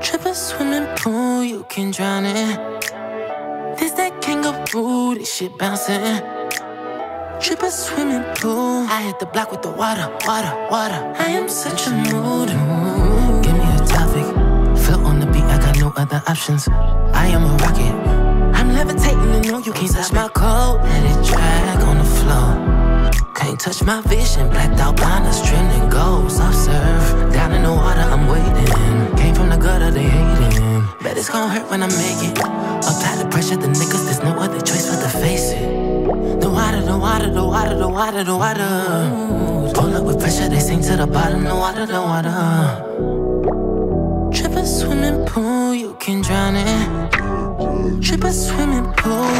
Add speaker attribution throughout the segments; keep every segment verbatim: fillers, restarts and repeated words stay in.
Speaker 1: Trip a swimming pool, you can drown in. This that kangaroo, this shit bouncing. Trip a swimming pool, I hit the block with the water, water, water. I am such a mood. Give me a topic, float on the beat, I got no other options. I am a rocket, I'm levitating and no, you can't touch my code. Let it drag on the floor. Can't touch my vision, blacked out blinders, trending goals. Observe, down in the water, I'm waiting. Came from the gutter, they hating. Bet it's gon' hurt when I make it. Apply the pressure, the niggas, there's no other choice but to face it. The water, the water, the water, the water, the water. Pull up with pressure, they sink to the bottom. The water, the water. Trip a swimming pool, you can drown in. Trip a swimming pool.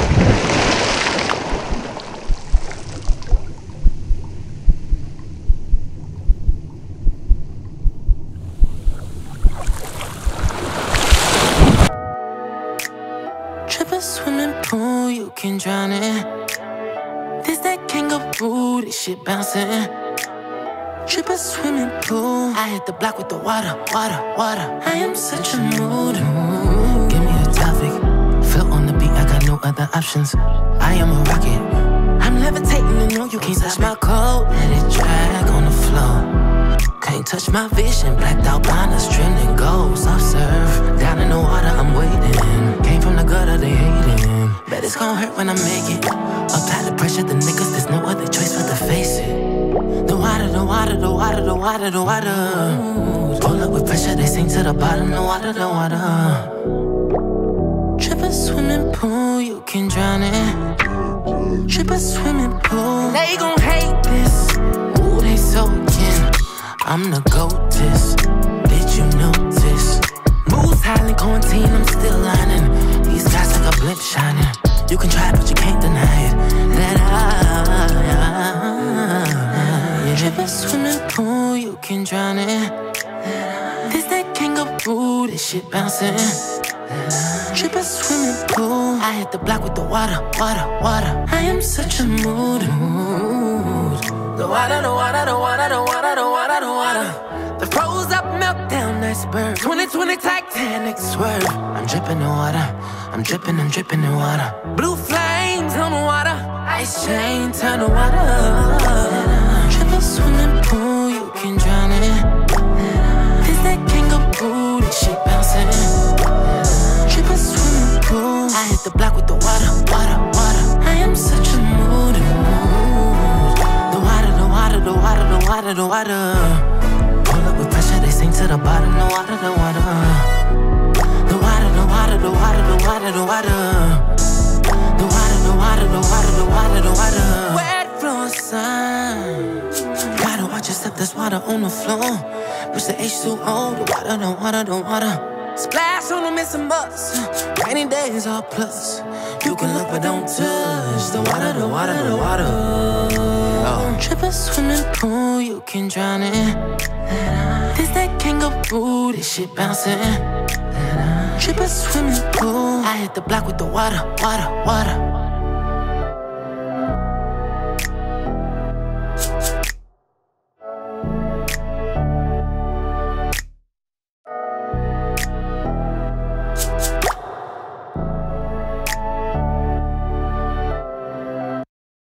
Speaker 1: Trip a swimming pool, you can drown in. This that kangaroo, this shit bouncing. Trip a swimming pool, I hit the block with the water, water, water. I am such a mood. Give me a topic, float on the beat, I got no other options. I am a rocket, I'm levitating and no, you can't touch my code. Let it drag on the floor. Can't touch my vision, blacked out blinders, trending goals. Observe, down in the water, I'm waiting. Came from the gutter, they hating. Bet it's gon' hurt when I make it. Apply the pressure, the niggas, there's no other choice but to face it. The water, the water, the water, the water, the water. Pull up with pressure, they sink to the bottom. The water, the water. Trip a swimming pool, you can drown in. Trip a swimming pool. They gon' hate this. Ooh, they soaking. I'm the GOATest, did you notice? Moves howling, quarantine, I'm still lining. These guys like a blimp shining. You can try it, but you can't deny it. That I, yeah. Trip a swimming pool, you can drown in. This that kangaroo, this shit bouncing. Trip a swimming pool, I hit the block with the water, water, water. I am such a mood. The water, the water, the water, the water, the water, the water. The froze up meltdown iceberg. twenty twenty Titanic swerve. I'm dripping in water. I'm dripping, I'm dripping in water. Blue flames on the water. Ice chain turn to water. Trip a swimming pool, you can drown in. This that kangaroo, this shit bouncing. Trip a swimming pool, I hit the block with the water, water, water. I am such a mood. The water, the water, the water, the water. Pull up with pressure, they sink to the bottom. The water, the water. The water, the water, the water, the water, the water. The water, the water, the water, the water, the water. Wet floor sign. Gotta watch yourself, there's water on the floor. Push the H two O, the water, the water, the water. Splash on them, it's a must. Rainy days are plus. You can look but don't touch. The water, the water, the water. Oh. Trip a swimming pool, you can drown in. This that kangaroo, this shit bouncing. Trip a swimming pool, I hit the block with the water, water, water.